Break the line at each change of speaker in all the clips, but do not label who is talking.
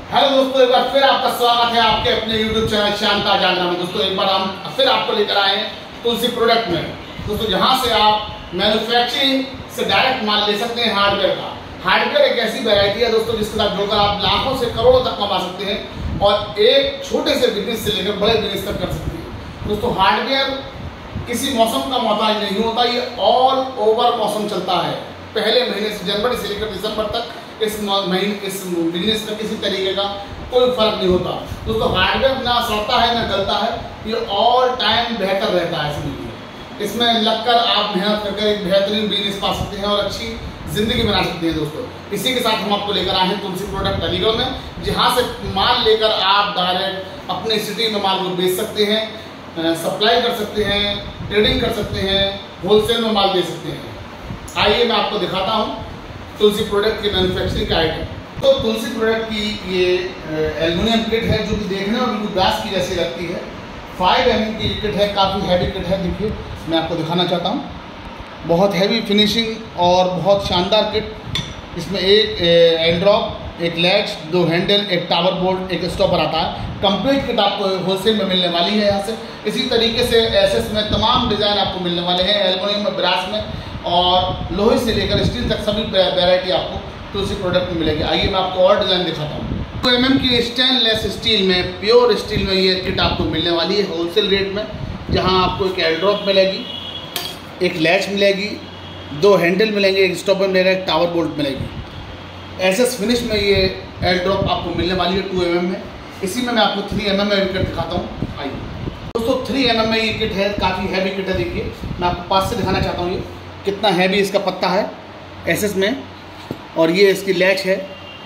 Hello दोस्तों, एक बार फिर आपका स्वागत है आपके अपने YouTube चैनल शांता जागरण में। दोस्तों एक बार हम फिर आपको लेकर आए हैं तुलसी प्रोडक्ट में। दोस्तों जहां से आप मैन्युफैक्चरिंग से डायरेक्ट माल ले सकते हैं हार्डवेयर का। हार्डवेयर एक ऐसी वैरायटी है दोस्तों जिसके साथ जुड़कर आप लाखों से करोड़ों तक कमा सकते हैं और एक छोटे से बिजनेस से लेकर बड़े बिजनेस तक कर सकते हैं। दोस्तों हार्डवेयर किसी मौसम का मोहताज नहीं होता, ये ऑल ओवर मौसम चलता है। पहले महीने से जनवरी से लेकर दिसंबर तक इस बिजनेस में किसी तरीके का कोई फर्क नहीं होता। दोस्तों हार्डवेयर ना सड़ता है ना गलता है, ये ऑल टाइम बेहतर रहता है। इसमें लगकर आप मेहनत करके एक बेहतरीन बिजनेस पा सकते हैं और अच्छी जिंदगी बना सकते हैं। दोस्तों इसी के साथ हम आपको लेकर आए हैं तुलसी प्रोडक्ट अलीगढ़ में, जहाँ से माल लेकर आप डायरेक्ट अपने सिटी में माल को बेच सकते हैं, सप्लाई कर सकते हैं, ट्रेडिंग कर सकते हैं, होलसेल में माल दे सकते हैं। आइए मैं आपको दिखाता हूँ तुलसी प्रोडक्ट की मैन्युफैक्चरिंग का आइटम। तो तुलसी प्रोडक्ट की ये एल्युमिनियम किट है जो कि देखने में बिल्कुल ग्लास की जैसी लगती है। 5 mm की किट है, काफ़ी हैवी किट है। देखिए मैं आपको दिखाना चाहता हूँ, बहुत हैवी फिनिशिंग और बहुत शानदार किट। इसमें एक एंड्रॉप, एक लैच, 2 हैंडल, एक टावर बोल्ट, एक स्टॉपर आता है। कंप्लीट किट आपको होलसेल में मिलने वाली है यहाँ से। इसी तरीके से एसएस में तमाम डिज़ाइन आपको मिलने वाले हैं, एल्युमिनियम में, ब्रास में और लोहे से लेकर स्टील तक सभी वैरायटी आपको तुलसी प्रोडक्ट में मिलेगी। आइए मैं आपको और डिज़ाइन दिखाता हूँ। 2 mm की स्टेनलेस स्टील में, प्योर स्टील में ये किट आपको मिलने वाली है होलसेल रेट में, जहाँ आपको एक एल्ड्रॉप मिलेगी, एक लैच मिलेगी, 2 हैंडल मिलेंगे, एक स्टॉपर मिलेगा, एक टावर बोल्ट मिलेगी। एसएस फिनिश में ये एल्ड्रॉप आपको मिलने वाली है 2 mm में। इसी में मैं आपको 3 mm में किट दिखाता हूँ। आइए दोस्तों 3 mm में ये किट है, काफ़ी हैवी किट है। देखिए मैं आपको पास से दिखाना चाहता हूँ ये कितना हैवी इसका पत्ता है एसएस में, और ये इसकी लैच है,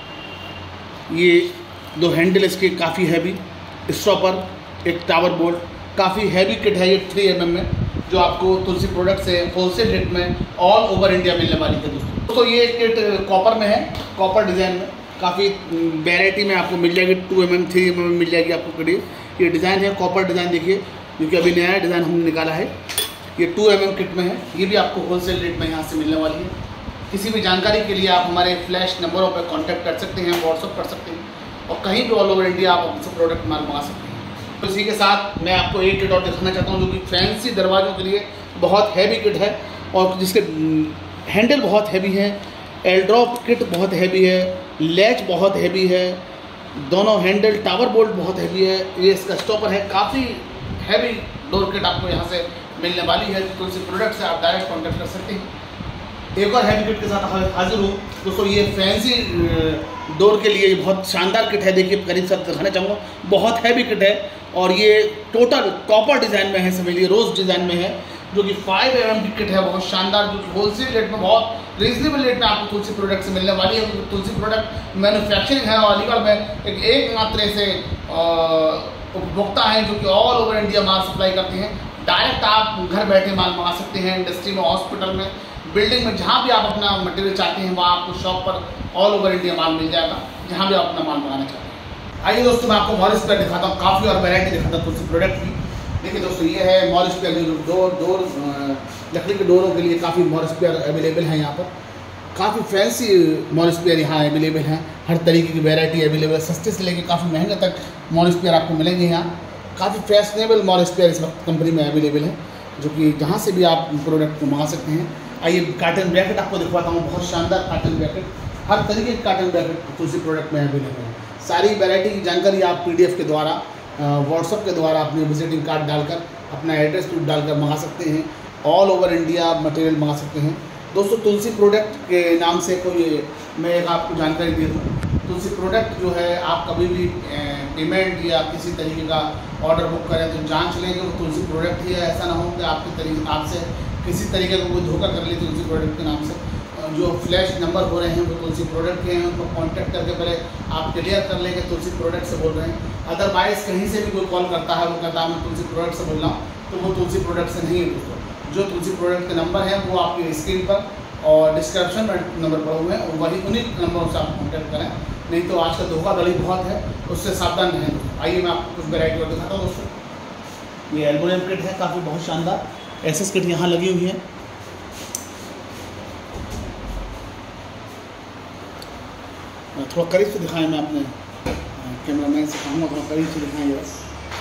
ये 2 हैंडल इसके काफ़ी हैवी, स्टॉपर, एक टावर बोल्ट, काफ़ी हैवी किट है ये 3 mm में, जो आपको तुलसी प्रोडक्ट से होलसेल रेट में ऑल ओवर इंडिया मिलने वाली है। दोस्तों ये किट कॉपर में है, कॉपर डिज़ाइन में, काफ़ी वैरायटी में आपको मिल जाएगी। 2 mm 3 mm में मिल जाएगी आपको किट। ये डिज़ाइन है कॉपर डिज़ाइन, देखिए क्योंकि अभी नया डिज़ाइन हमने निकाला है। ये 2 mm किट में है, ये भी आपको होलसेल रेट में यहाँ से मिलने वाली है। किसी भी जानकारी के लिए आप हमारे फ्लैश नंबरों पर कांटेक्ट कर सकते हैं, व्हाट्सअप कर सकते हैं और कहीं भी ऑल ओवर इंडिया आप हमसे प्रोडक्ट माल मंगा सकते हैं। तो इसी के साथ मैं आपको एक किट और दिखाना चाहता हूँ जो कि फैंसी दरवाज़ों के लिए बहुत हैवी किट है और जिसके हैंडल बहुत हैवी है, एल्ड्रॉप किट बहुत हैवी है, लैच बहुत हैवी है, दोनों हैंडल, टावर बोल्ट बहुत हैवी है, ये इसका स्टॉपर है। काफ़ी हैवी डोर किट आपको यहाँ से मिलने वाली है। तुलसी प्रोडक्ट से आप डायरेक्ट कॉन्टैक्ट कर सकते हैं। एक और हैवी किट के साथ हाजिर हूँ दोस्तों। ये फैंसी डोर के लिए बहुत शानदार किट है। देखिए करीब से दिखाना चाहूँगा, बहुत हैवी किट है और ये टोटल कॉपर डिज़ाइन में है, समझिए रोज डिज़ाइन में है, जो कि 5 mm की किट है, बहुत शानदार, जो कि होलसेल रेट में बहुत रीजनेबल रेट में आपको तुलसी प्रोडक्ट से मिलने वाली है। क्योंकि तुलसी प्रोडक्ट मैन्युफैक्चरिंग है और अलीगढ़ में एक मात्र से उपभोक्ता हैं जो कि ऑल ओवर इंडिया माल सप्लाई करते हैं। डायरेक्ट आप घर बैठे माल मंगा सकते हैं, इंडस्ट्री में, हॉस्पिटल में, बिल्डिंग में, जहाँ भी आप अपना मटेरियल चाहते हैं वहाँ आपको शॉप पर ऑल ओवर इंडिया माल मिल जाएगा, जहाँ भी आप अपना माल मंगाना चाहते हैं। आइए दोस्तों मैं आपको मॉल स्पेयर दिखाता हूँ, काफ़ी और वैरायटी दिखाता हूँ तुलसी प्रोडक्ट की। देखिए दोस्तों ये है मॉल स्पेयर, जो डोर लकड़ी के डोरों के लिए काफ़ी मॉल स्पेयर अवेलेबल है यहाँ पर। काफ़ी फैंसी मॉल स्पेयर यहाँ अवेलेबल हैं, हर तरीके की वैरायटी अवेलेबल है, सस्ते से लेकर काफ़ी महंगे तक मॉल स्पेयर आपको मिलेंगे यहाँ। काफ़ी फैशनेबल मॉल स्पेयर इस वक्त कंपनी में अवेलेबल है, जो कि जहाँ से भी आप प्रोडक्ट को मंगा सकते हैं। आइए कार्टन ब्रैकेट आपको दिखवाता हूँ, बहुत शानदार कार्टन ब्रैकेट, हर तरीके के कार्टन ब्रैकेट तुलसी प्रोडक्ट में अवेलेबल है। सारी वैरायटी की जानकारी आप PDF के द्वारा, व्हाट्सअप के द्वारा अपने विजिटिंग कार्ड डालकर, अपना एड्रेस प्रूफ डालकर मंगा सकते हैं। ऑल ओवर इंडिया मटेरियल मंगा सकते हैं। दोस्तों तुलसी प्रोडक्ट के नाम से कोई मैं एक आपको जानकारी दे दूँ, तुलसी प्रोडक्ट जो है आप कभी भी पेमेंट या किसी तरीके का ऑर्डर बुक करें तो जांच लेंगे वो तुलसी प्रोडक्ट ही है। ऐसा ना हो कि आपसे किसी तरीके का कोई धोखा कर ले तुलसी प्रोडक्ट के नाम से। जो फ्लैश नंबर हो रहे हैं वो तुलसी प्रोडक्ट के हैं, उनको कांटेक्ट करके पहले आप क्लियर कर लेंगे तुलसी प्रोडक्ट से बोल रहे हैं। अदरवाइज़ कहीं से भी कोई कॉल करता है, वो कहता है मैं तुलसी प्रोडक्ट से बोल रहा हूँ, तो वो तुलसी प्रोडक्ट से नहीं है दोस्तों। जो तुलसी प्रोडक्ट के नंबर हैं वो आपकी स्क्रीन पर और डिस्क्रिप्शन में नंबर पड़े हुए हैं, वही उन्हीं नंबरों से आप कॉन्टैक्ट करें, नहीं तो आज का धोखाधड़ी बहुत है, उससे सावधान रहें। आइए मैं आपको कुछ वैरायटी और दिखाता हूँ दोस्तों। ये एल्युमिनियम किट है, काफ़ी बहुत शानदार एसएस किट यहाँ लगी हुई है। थोड़ा करीब से दिखाएं मैं आपने कैमरामैन से कहूँगा थोड़ा करीब से दिखाएंगे बस।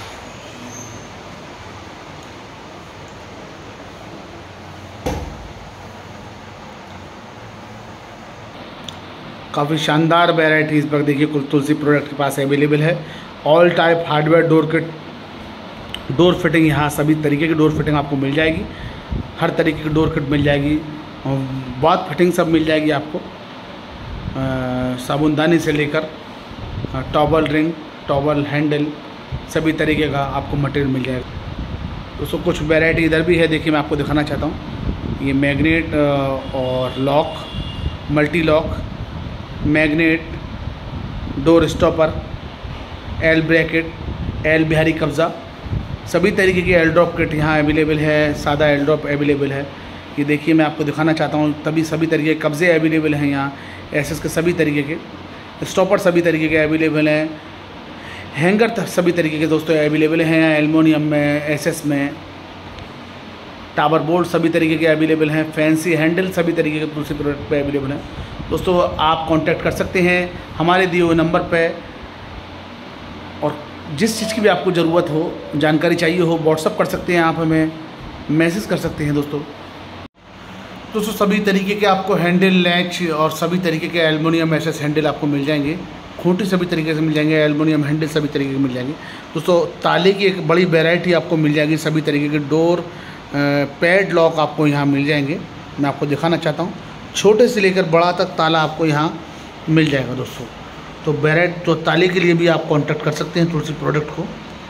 काफ़ी शानदार वैरायटी इस वक्त देखिए तुलसी प्रोडक्ट के पास अवेलेबल है। All type hardware door kit, door fitting, यहाँ सभी तरीके की डोर फिटिंग आपको मिल जाएगी। हर तरीके की डोर किट मिल जाएगी, बाथ फिटिंग सब मिल जाएगी आपको। साबुनदानी से लेकर टॉवल रिंग, टॉवल हैंडल, सभी तरीके का आपको मटेरियल मिल जाएगा। दोस्तों कुछ वैरायटी इधर भी है, देखिए मैं आपको दिखाना चाहता हूँ। ये मैग्नेट और lock, multi lock, magnet, door stopper, L bracket, L बिहारी कब्ज़ा, सभी तरीके की एल ड्रॉप किट यहाँ अवेलेबल है। सादा एल ड्रॉप अवेलेबल है। ये देखिए मैं आपको दिखाना चाहता हूँ, तभी सभी तरीके के कब्ज़े अवेलेबल हैं यहाँ। एसएस के सभी तरीके के स्टॉपर सभी तरीके के अवेलेबल हैं। हैंगर सभी तरीके के दोस्तों अवेलेबल हैं एल्युमिनियम में, एसएस में। टावर बोल्ट सभी तरीके के अवेलेबल हैं। फैंसी हैंडल सभी तरीके के दूसरे प्रोडक्ट पे अवेलेबल हैं। दोस्तों आप कांटेक्ट कर सकते हैं हमारे दिए हुए नंबर पे, और जिस चीज़ की भी आपको ज़रूरत हो, जानकारी चाहिए हो, व्हाट्सअप कर सकते हैं आप, हमें मैसेज कर सकते हैं। दोस्तों सभी तरीके के आपको हैंडल, लैच और सभी तरीके के एल्युमिनियम एसएस हैंडल आपको मिल जाएंगे। खूंटी सभी तरीके से मिल जाएंगे, एल्युमिनियम हैंडल सभी तरीके के मिल जाएंगे। दोस्तों ताले की एक बड़ी वैरायटी आपको मिल जाएगी। सभी तरीके के डोर, पैड लॉक आपको यहाँ मिल जाएंगे। मैं आपको दिखाना चाहता हूँ, छोटे से लेकर बड़ा तक ताला आपको यहाँ मिल जाएगा दोस्तों। तो वैरायटी, तो ताले के लिए भी आप कांटेक्ट कर सकते हैं तुलसी प्रोडक्ट को।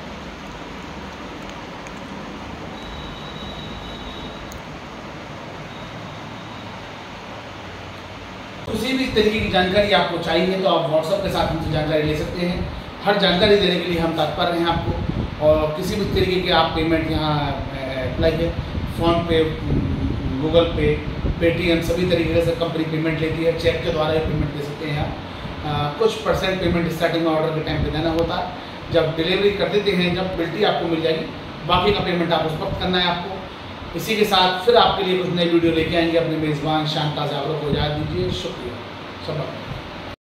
किसी भी तरीके की जानकारी आपको चाहिए तो आप व्हाट्सएप के साथ हमसे जानकारी ले सकते हैं। हर जानकारी देने के लिए हम तत्पर हैं आपको। और किसी भी तरीके के आप पेमेंट यहाँ अप्लाई है, फ़ोन पे, गूगल पे, पेटीएम, सभी तरीके से कंपनी पेमेंट लेती है। चेक के द्वारा ही पेमेंट दे सकते हैं आप। कुछ परसेंट पेमेंट स्टार्टिंग में ऑर्डर के टाइम पे देना होता है। जब डिलीवरी कर देते हैं, जब बिल्टी आपको मिल जाएगी, बाकी का पेमेंट आप उस वक्त करना है आपको। इसी के साथ फिर आपके लिए कुछ नई वीडियो लेके आएंगे। अपने मेज़बान शांता जागरूक को इजाज़त दीजिए। शुक्रिया सब।